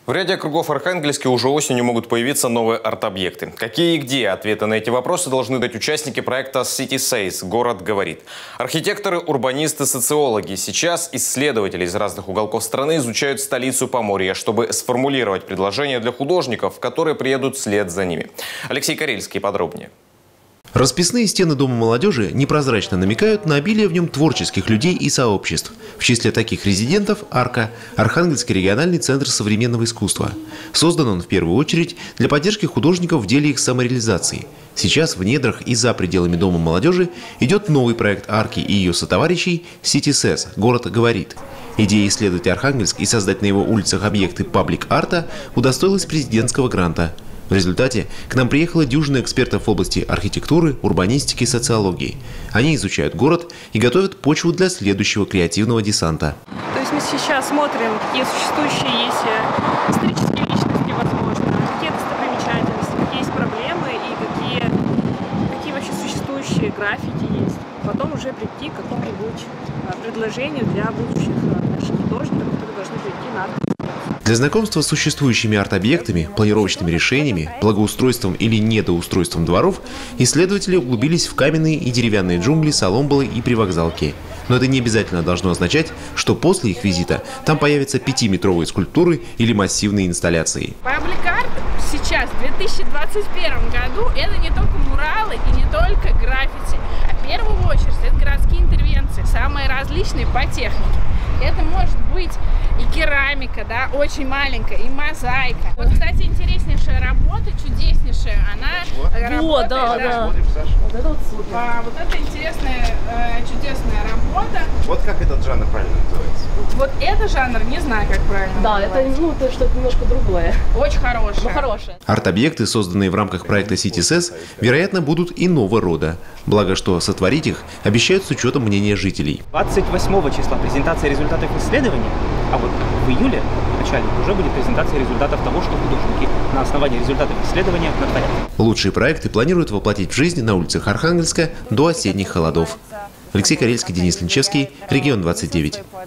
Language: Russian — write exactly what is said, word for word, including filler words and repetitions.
В ряде округов Архангельска уже осенью могут появиться новые арт-объекты. Какие и где? Ответы на эти вопросы должны дать участники проекта City Says «Город говорит». Архитекторы, урбанисты, социологи. Сейчас исследователи из разных уголков страны изучают столицу Поморья, чтобы сформулировать предложения для художников, которые приедут вслед за ними. Алексей Карельский подробнее. Расписные стены Дома молодежи непрозрачно намекают на обилие в нем творческих людей и сообществ. В числе таких резидентов – «Арка» – Архангельский региональный центр современного искусства. Создан он в первую очередь для поддержки художников в деле их самореализации. Сейчас в недрах и за пределами Дома молодежи идет новый проект «Арки» и ее сотоварищей City Says – «Город говорит». Идея исследовать Архангельск и создать на его улицах объекты паблик-арта удостоилась президентского гранта. В результате к нам приехала дюжина экспертов в области архитектуры, урбанистики и социологии. Они изучают город и готовят почву для следующего креативного десанта. То есть мы сейчас смотрим, какие существующие есть исторические личности, возможно, какие достопримечательности, какие есть проблемы и какие, какие вообще существующие граффити есть. Потом уже прийти к какому-нибудь предложению для будущих наших художников, которые должны прийти на арт. Для знакомства с существующими арт-объектами, планировочными решениями, благоустройством или недоустройством дворов исследователи углубились в каменные и деревянные джунгли Соломбалы и Привокзалки. Но это не обязательно должно означать, что после их визита там появятся пятиметровые скульптуры или массивные инсталляции. Паблик-арт сейчас, в две тысячи двадцать первом году, это не только муралы и не только граффити, а в первую очередь это городские интервенции, самые различные по технике. Это может быть и керамика, да, очень маленькая, и мозаика. Вот, кстати, интереснейшая работа, чудеснейшая, она работает, да, да. да. Вот это вот супер. А, вот это интересная, э, чудесная работа. Вот как этот жанр правильно называется? Вот это жанр, не знаю, как правильно Да, называется. это, ну, это что-то немножко другое. Очень хорошее. Ну, хорошее. Арт-объекты, созданные в рамках проекта City Says, вероятно, будут иного рода. Благо, что сотворить их обещают с учетом мнения жителей. двадцать восьмого числа презентация результатов исследований, а вот в июле, в начале, уже будет презентация результатов того, что художники на основании результатов исследования натворят. Лучшие проекты планируют воплотить в жизнь на улицах Архангельска до осенних холодов. Алексей Карельский, Денис Линчевский, Регион двадцать девять.